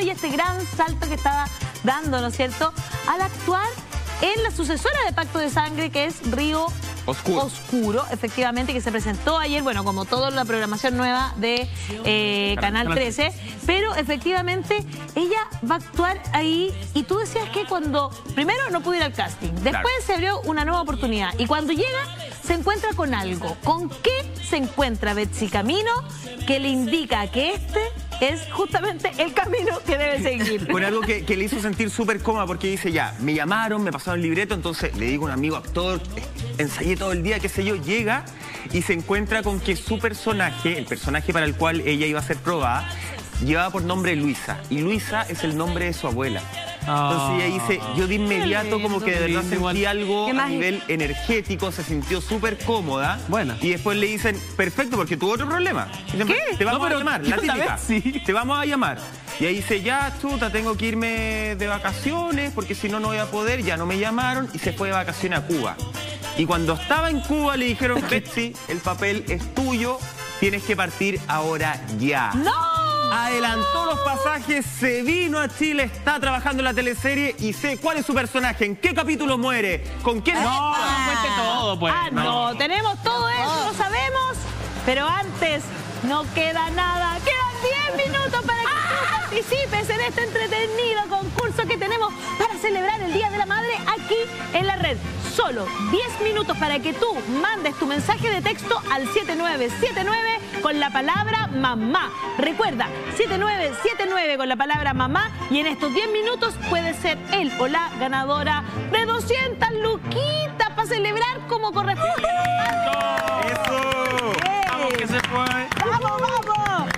ella este gran salto que estaba dando, ¿no es cierto?, al actuar en la sucesora de Pacto de Sangre, que es Río Oscuro, efectivamente, que se presentó ayer, bueno, como toda la programación nueva de Canal 13, pero efectivamente ella va a actuar ahí, y tú decías que cuando, primero no pudo ir al casting, después se abrió una nueva oportunidad, y cuando llega se encuentra con algo. ¿Con qué se encuentra Betsy Camino que le indica que este es justamente el camino que debe seguir? Con algo que le hizo sentir súper cómoda, porque dice, ya, me llamaron, me pasaron el libreto, entonces le digo a un amigo actor, ensayé todo el día, qué sé yo, llega y se encuentra con que su personaje, el personaje para el cual ella iba a ser probada, llevaba por nombre Luisa, y Luisa es el nombre de su abuela. Entonces ella dice, yo de inmediato como que de verdad sentí algo a nivel energético, se sintió súper cómoda. Bueno. Y después le dicen, perfecto, porque tuvo otro problema. Dicen, ¿qué? Te vamos a llamar, la típica. Sí. Te vamos a llamar. Y ahí dice, ya, chuta, tengo que irme de vacaciones, porque si no, no voy a poder. Ya no me llamaron y se fue de vacaciones a Cuba. Y cuando estaba en Cuba le dijeron, Betsy, el papel es tuyo, tienes que partir ahora ya. ¡No! Adelantó los pasajes, se vino a Chile, está trabajando en la teleserie y sé cuál es su personaje, en qué capítulo muere, con quién... No, cuente todo, pues. No, tenemos todo eso, lo sabemos, pero antes no queda nada. Quedan 10 minutos para que tú participes en este entretenido concurso que tenemos para celebrar el Día de la Madre aquí en la red. Solo 10 minutos para que tú mandes tu mensaje de texto al 7979 con la palabra mamá. Recuerda, 7979 con la palabra mamá, y en estos 10 minutos puede ser él o la ganadora de 200 luquitas para celebrar como corresponde. ¡Eso! ¡Vamos que se fue! ¡Vamos, vamos!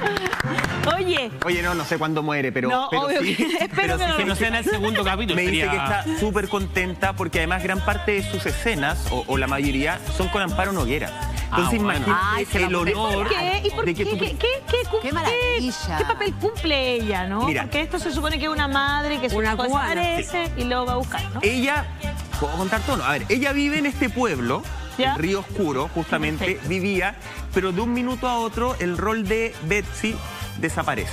Oye, no sé cuándo muere, pero, no, obvio sí, espero que no sea en el segundo capítulo. Me dice que está súper contenta porque además gran parte de sus escenas, o la mayoría, son con Amparo Noguera. Entonces imagínate el honor de que ¡Qué maravilla! ¿Qué papel cumple ella, no? Mira, porque esto se supone que es una madre que una desaparece y luego va a buscar, ¿no? Ella, ¿puedo contar todo? A ver, ella vive en este pueblo, ¿ya? en Río Oscuro, justamente, vivía, pero de un minuto a otro el rol de Betsy desaparece.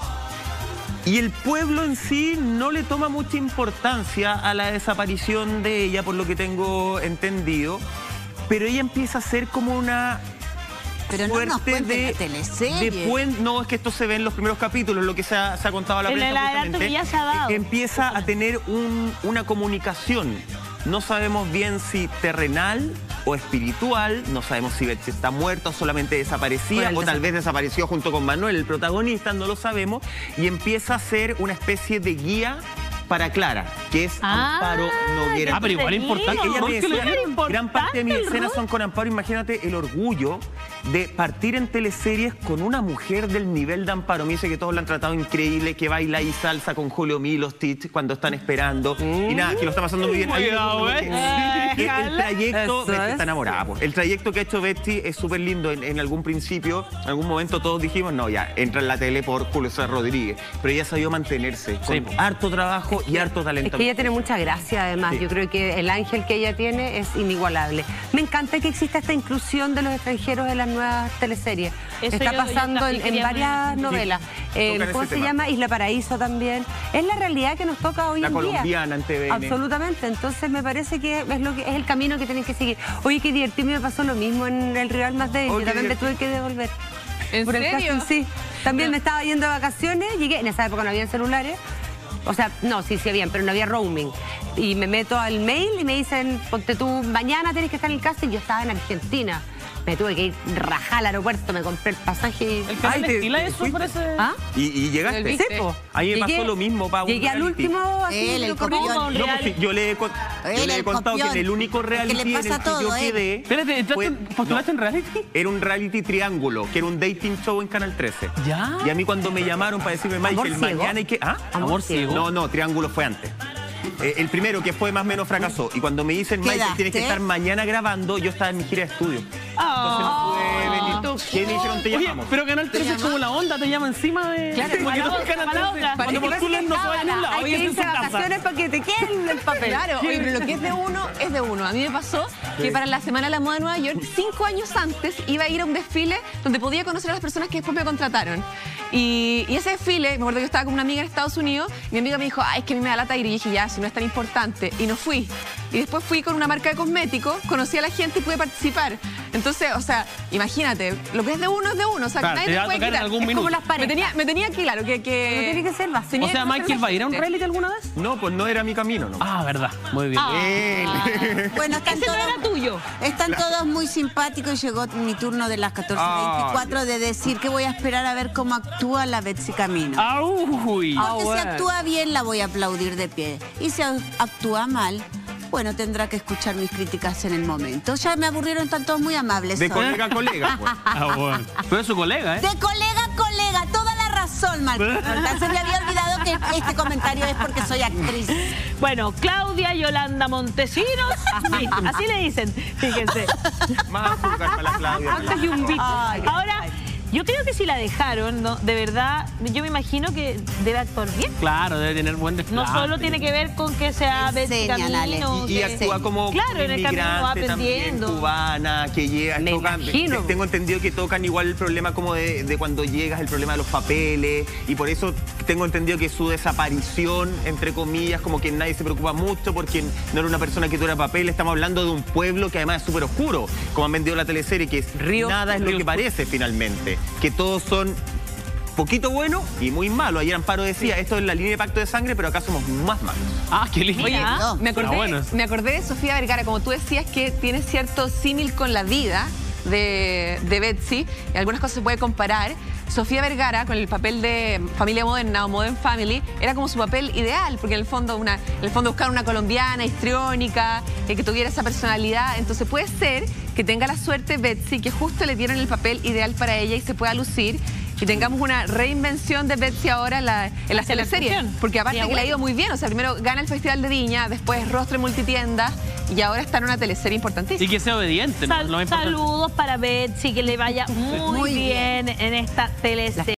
Y el pueblo en sí no le toma mucha importancia a la desaparición de ella, por lo que tengo entendido, pero ella empieza a ser como una pero suerte no nos cuenten la teleserie. No, es que esto se ve en los primeros capítulos, lo que se ha contado a la prensa. El adelanto que ya se ha dado. Empieza a tener una comunicación. No sabemos bien si terrenal o espiritual, no sabemos si Betsy está muerta o solamente desaparecida, o tal vez desapareció junto con Manuel, el protagonista, no lo sabemos, y empieza a ser una especie de guía para Clara, que es Amparo Noguera. Pero igual es importante. Ella me decía, gran parte de mis escenas son con Amparo. Imagínate el orgullo de partir en teleseries con una mujer del nivel de Amparo. Me dice que todos la han tratado increíble, que baila y salsa con Julio Milostich cuando están esperando. Y nada, que lo está pasando muy bien. Cuidado, el trayecto, Betsy está enamorada. Pues. El trayecto que ha hecho Betsy es súper lindo. En algún principio, en algún momento todos dijimos, no, ya, entra en la tele por Julio César Rodríguez. Pero ella sabió mantenerse con harto trabajo y harto talento. Es que ella tiene mucha gracia, además. Yo creo que el ángel que ella tiene es inigualable. Me encanta que exista esta inclusión de los extranjeros en las nuevas teleseries. Está pasando en varias novelas. ¿Cómo se llama? Isla Paraíso también. Es la realidad que nos toca hoy en día. La colombiana en TVN. Absolutamente. Entonces me parece que es el camino que tienen que seguir. Oye, qué divertido, me pasó lo mismo en El Rival Más Débil. Yo también me tuve que devolver. ¿En por serio? El casting, sí. También me estaba yendo de vacaciones. Llegué, en esa época no había celulares. O sea, no, sí habían, pero no había roaming. Y me meto al mail y me dicen, ponte tú, mañana tienes que estar en el casting. Yo estaba en Argentina. Me tuve que ir rajar al aeropuerto, me compré el pasaje y... ¿El canal estila eso por ese...? ¿Ah? ¿Y llegaste? Sí, po. Ahí me pasó lo mismo, Pau. Llegué al último... El copión. No, pues, yo le he contado que en el único reality en el que yo quedé... Espérate, ¿postulaste en reality? Era un reality triángulo, que era un dating show en Canal 13. ¿Ya? Y a mí cuando me llamaron para decirme, Michael, mañana hay que... ¿Ah? ¿Amor ciego? No, triángulo fue antes. El primero, que fue más o menos fracasó. Y cuando me dicen, Michael, tienes que estar mañana grabando, yo estaba en mi gira de estudio. Entonces no pude venir. ¿Qué me dijeron? Te llamamos. Pero Canal 13 es como la onda, te llama encima de... Claro, porque todo es Canal 13. Cuando postulan no se vayan a un lado. Hay que irse de vacaciones para que te queden el papel. Claro, oye, pero lo que es de uno, es de uno. A mí me pasó que para la Semana de la Moda de Nueva York, 5 años antes, iba a ir a un desfile donde podía conocer a las personas que después me contrataron. Y ese desfile, me acuerdo que yo estaba con una amiga en Estados Unidos, y mi amiga me dijo, ay, es que a mí me da lata ir, y dije, ya, si no es tan importante, y no fui. Y después fui con una marca de cosméticos, conocí a la gente y pude participar. Entonces, o sea, imagínate, lo que es de uno es de uno, o sea, claro, que nadie te puede quitar. Es como las parejas. Me tenía claro que... No tiene que ser básico. O sea, ¿Michael va a ir a un reality alguna vez? No, pues no era mi camino, ¿no? Ah, verdad. Muy bien. Bueno, Ese no era tuyo. están todos muy simpáticos. Llegó mi turno de las 14:24 de decir que voy a esperar a ver cómo actúa la Betsy Camino. Uy. Porque si actúa bien, la voy a aplaudir de pie. Y si actúa mal, bueno, tendrá que escuchar mis críticas en el momento. Ya me aburrieron, están todos muy amables. De hoy. colega a colega, pues. Bueno. Pero es su colega, ¿eh? De colega a colega, toda la razón, Martín. Se me había olvidado que este comentario es porque soy actriz. Bueno, Claudia Yolanda Montesinos, sí, así le dicen, fíjense. Más azúcar para la Claudia. Antes de un bicho. Ahora, yo creo que si la dejaron, ¿no? De verdad, yo me imagino que debe actuar bien. Claro, debe tener buen desplante. No solo tiene que ver con que sea Betsy Enséñale. Camino. Y actúa como claro, en el camino va inmigrante también, aprendiendo. cubana, que llega, Me imagino. tengo entendido que tocan igual el problema como de cuando llegas, el problema de los papeles, y por eso tengo entendido que su desaparición, entre comillas, como que nadie se preocupa mucho porque no era una persona que tuviera papeles. Estamos hablando de un pueblo que además es súper oscuro, como han vendido la teleserie, que nada es lo que parece finalmente, que todos son poquito bueno y muy malo. Ayer Amparo decía, esto es la línea de pacto de sangre, pero acá somos más malos. Ah, qué lindo. Oye, bueno. me acordé de Sofía Vergara, como tú decías, que tiene cierto símil con la vida de Betsy, y algunas cosas se puede comparar. Sofía Vergara, con el papel de Familia Moderna o Modern Family, era como su papel ideal, porque en el fondo buscaban una colombiana, histriónica, que tuviera esa personalidad. Entonces puede ser que tenga la suerte Betsy, que justo le dieron el papel ideal para ella y se pueda lucir, y tengamos una reinvención de Betsy ahora en la teleserie. Porque aparte que le ha ido muy bien, o sea, primero gana el Festival de Viña, después rostro en multitiendas, y ahora está en una teleserie importantísima. Y que sea obediente, ¿no? Lo más importante. Saludos para Betsy, que le vaya muy bien en esta teleserie.